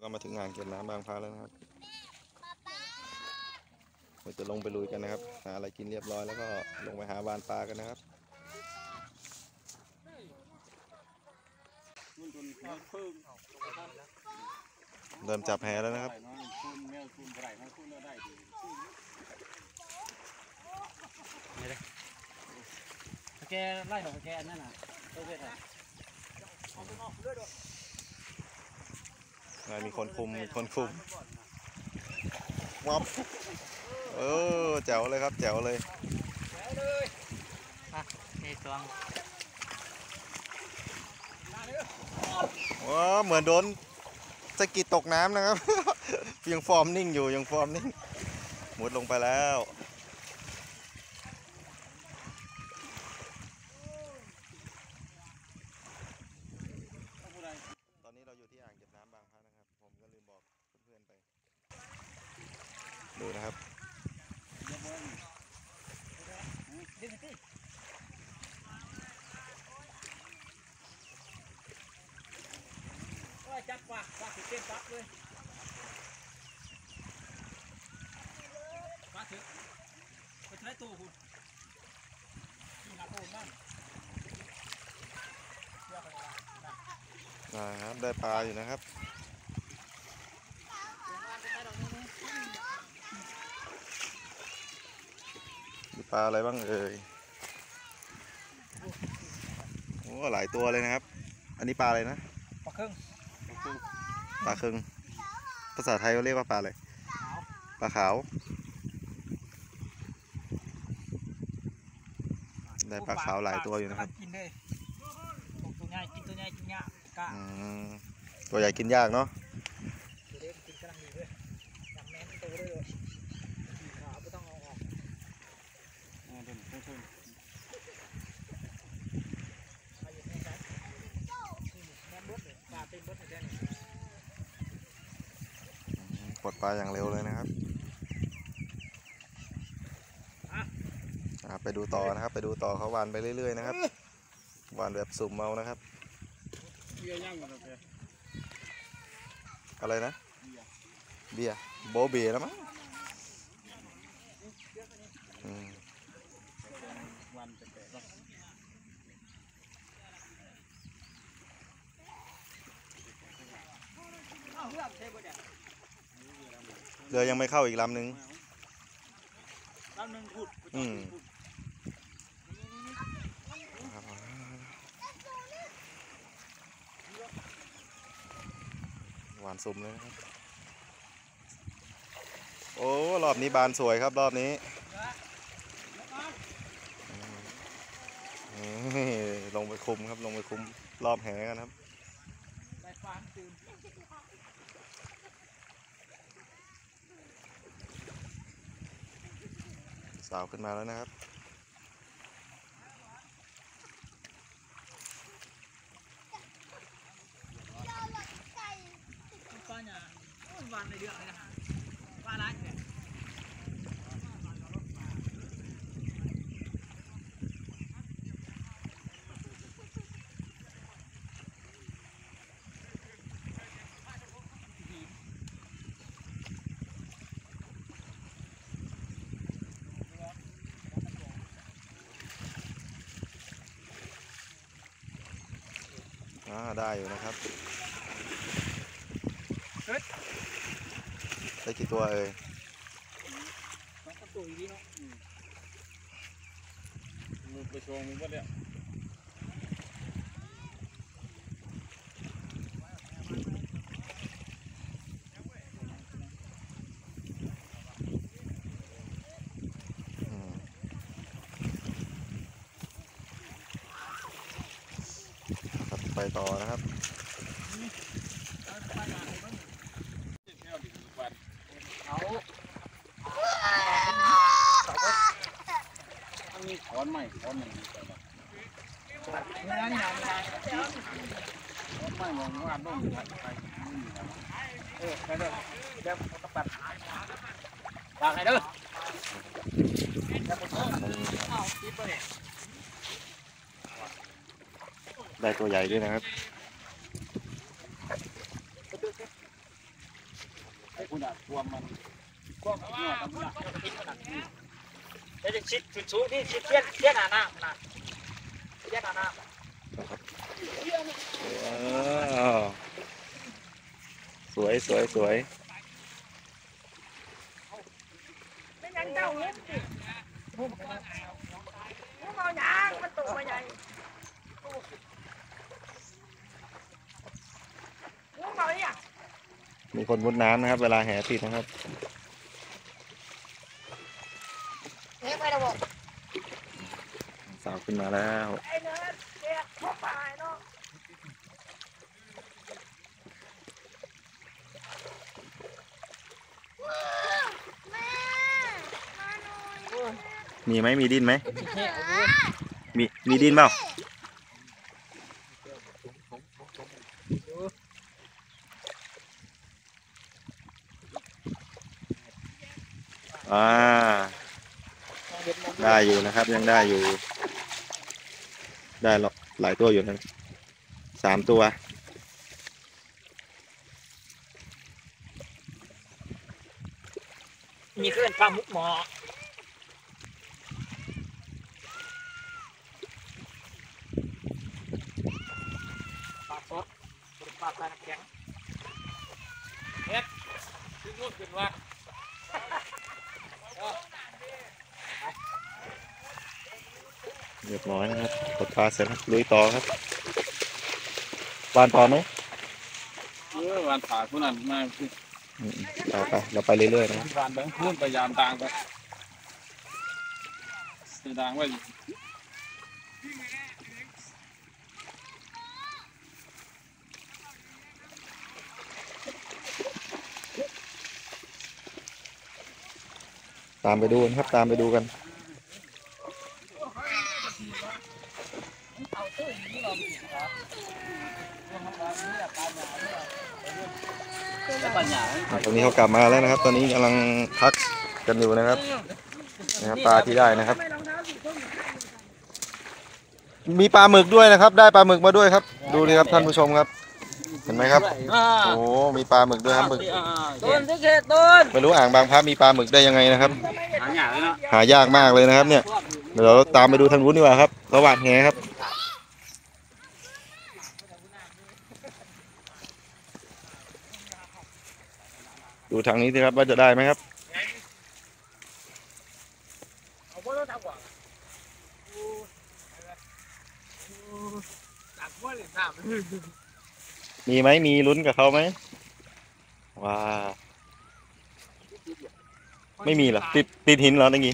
ก็มาถึงอ่างเก็บน้ำบางพระแล้วนะครับเราจะลงไปลุยกันนะครับหาอะไรกินเรียบร้อยแล้วก็ลงไปหาวานปลากันนะครับเริ่มจับแหแล้วนะครับแกไล่ดอกแกนั่นน่ะตัวเวทอ่ะมีคนคุมวับแจ๋วเลยครับแจ๋วเลยนี่ตัวว้าเหมือนโดนสะกิดตกน้ำนะครับ ยังฟอร์มนิ่งอยู่ยังฟอร์มนิ่งมุดลงไปแล้วตอนนี้เราอยู่ที่อ่างเก็บน้ำบางพระนะครับผมก็ลืมบอกเพื่อนๆไปดูนะครับจับปลาถึงเต้นจับเลยปลาถึงไปใช้ตู้คุณที่หาโอนบ้างนะครับได้ปลาอยู่นะครับมีปลาอะไรบ้างเอ่ยโอ้หลายตัวเลยนะครับอันนี้ปลาอะไรนะปลาครึ่งปลาครึ่งภาษาไทยเขาเรียกว่าปลาอะไรปลาขาวได้ปลาขาวหลายตัวอยู่นะครับกินเลยตัวใหญ่กินตัวใหญ่กินยากกะตัวใหญ่กินยากเนาะตัวเล็กกินกำลังดีด้วยอยากแม้นตัวเลยขาวไม่ต้องเอาออกปลดปลาอย่างเร็วเลยนะครับไปดูต่อนะครับไปดูต่อเขาวานไปเรื่อยๆนะครับวานแบบสุ่มเมานะครับอะไรนะเบียร์โบเบียร์แล้วมั้งเรือยังไม่เข้าอีกลำหนึ่งหวานสุ่มเลยนะครับโอ้รอบนี้บานสวยครับรอบนี้ลงไปคุมครับลงไปคุมรอบแหกันครับสาวขึ้นมาแล้วนะครับปลาเนี่ยวันในเดือนเลยนะฮะปลาร้ายเนี่ยได้อยู่นะครับได้กี่ตัวเอ่ยตัวอีกเนาะมือไปโชว์มือก็ได้ไปต่อนะครับมีถอนใหม่ถอนหนึ่งนั่นยำไม่มองว่าต้องไปไปเด้อเดี๋ยวต้องตัดปากให้เด้อได้ตัวใหญ่ด้วยนะครับคุณอ่ะรวมมันก็มันนวดมันก็คิดขนาดนี้เดี๋ยวจะชิดสูงที่ชิดเทียนหน้านะเทียนหน้าสวยสวยสวยไม่ยังเจ้าเงินสิมึงเอาหยางมันตกมาใหญ่มึงเอาเนี่ยมีคนมุดน้ำนะครับ เวลาแห่ติดนะครับเฮ้ยไปแล้วบอกสาวขึ้นมาแล้วไอ้เนื้อเด็กเข้าไปเนาะแม่มาหน่อยมีไหมมีดินไหมมีดินเปล่าได้อยู่นะครับ ยังได้อยู่ ได้หลายตัวอยู่นะ3 ตัวมีเครื่องปลาหมุกหมอปลาซดปลาตาแข็งเฮ็ดขึ้นนู่นขึ้นว่าเรียบร้อยนะครับกดปลาเสร็จแล้วลุยต่อครับวานต่อไหมวันผ่าคุณนั่นมาไปเราไปเรื่อยๆนะวันแบงค์พูนพยายามต่างไปเสียดังไว้ตามไปดูนะครับตามไปดูกัน ตอนนี้เขากลับมาแล้วนะครับ ตอนนี้กำลังพักกันอยู่นะครับปลาที่ได้นะครับ มีปลาหมึกด้วยนะครับ ได้ปลาหมึกมาด้วยครับ ดูดิครับท่านผู้ชมครับ เห็นไหมครับโอ้มีปลาหมึกด้วยครับหมึกต้นที่เขตต้นไม่รู้อ่างบางพระมีปลาหมึกได้ยังไงนะครับหาหยาเลยเนาะหายากมากเลยนะครับเนี่ยเดี๋ยวเราตามไปดูทางนู้นดีกว่าครับระหว่างแหครับดูทางนี้สิครับว่าจะได้ไหมครับมีไหมมีลุ้นกับเขาไหมว้าไม่มีเหรอติดหินเหรอตะกี้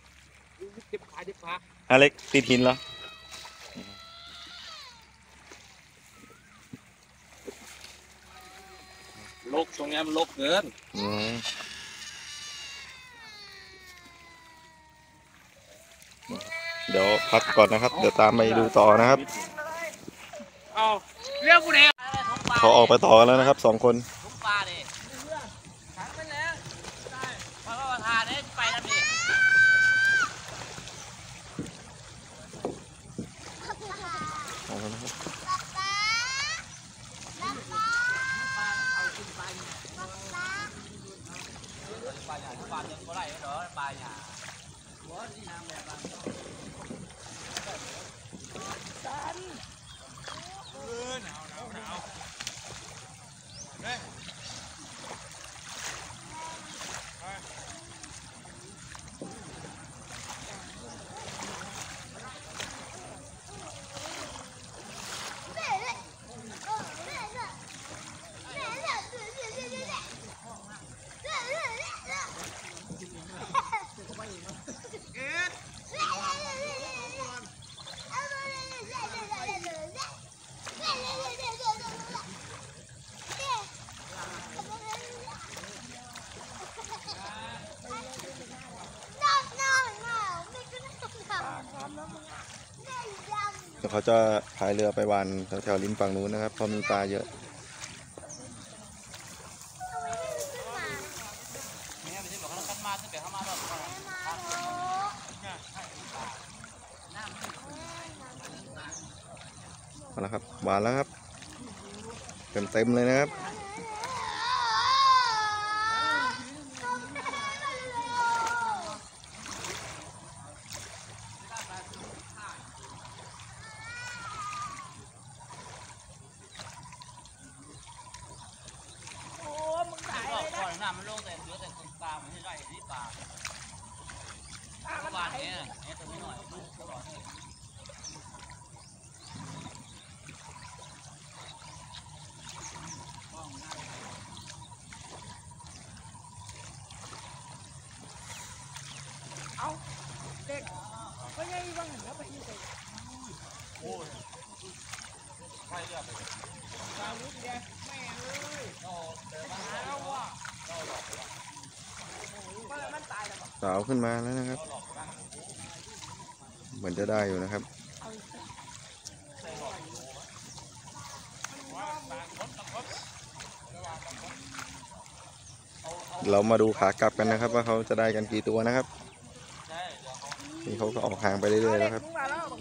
อเล็กติดหินเหรอลกตรงนี้มันลกเกินเดี๋ยวพักก่อนนะครับ เดี๋ยวตามไปดูต่อนะครับเอาเรื่องกูเดียวเขาออกไปต่อกันแล้วนะครับ2 คนทุกปลาดิขังไปแล้วได้พอเราทานเนี่ยไปแล้วดิเดี๋ยวเขาจะพายเรือไปวานแถวๆริมฝั่งนู้นนะครับเพราะมีปลาเยอะเอาละครับหวานแล้วครับเต็มเลยนะครับน้ำมันลงแต่เหลือแต่ตรงกลางมันไม่ได้ที่ปลามันวานไหลเนี้ยเนี่ยตัวนี้หน่อยลูกตลอดเลยเอาเด็กก็ยังบ้างแล้วไปที่ไหนโอ้ยไปเรือไปตามรู้ดีแม่เลยมันตายแล้วสาวขึ้นมาแล้วนะครับ เหมือนจะได้อยู่นะครับ เรามาดูขากลับกันนะครับ ว่าเขาจะได้กันกี่ตัวนะครับนี่เขาก็ออกห่างไปเรื่อยๆแล้วครับ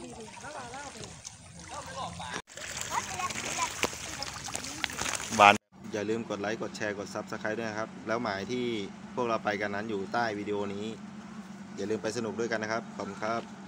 บานอย่าลืมกดไลค์กดแชร์กด Subscribe ด้วยนะครับแล้วหมายที่พวกเราไปกันนั้นอยู่ใต้วิดีโอนี้อย่าลืมไปสนุกด้วยกันนะครับขอบคุณครับ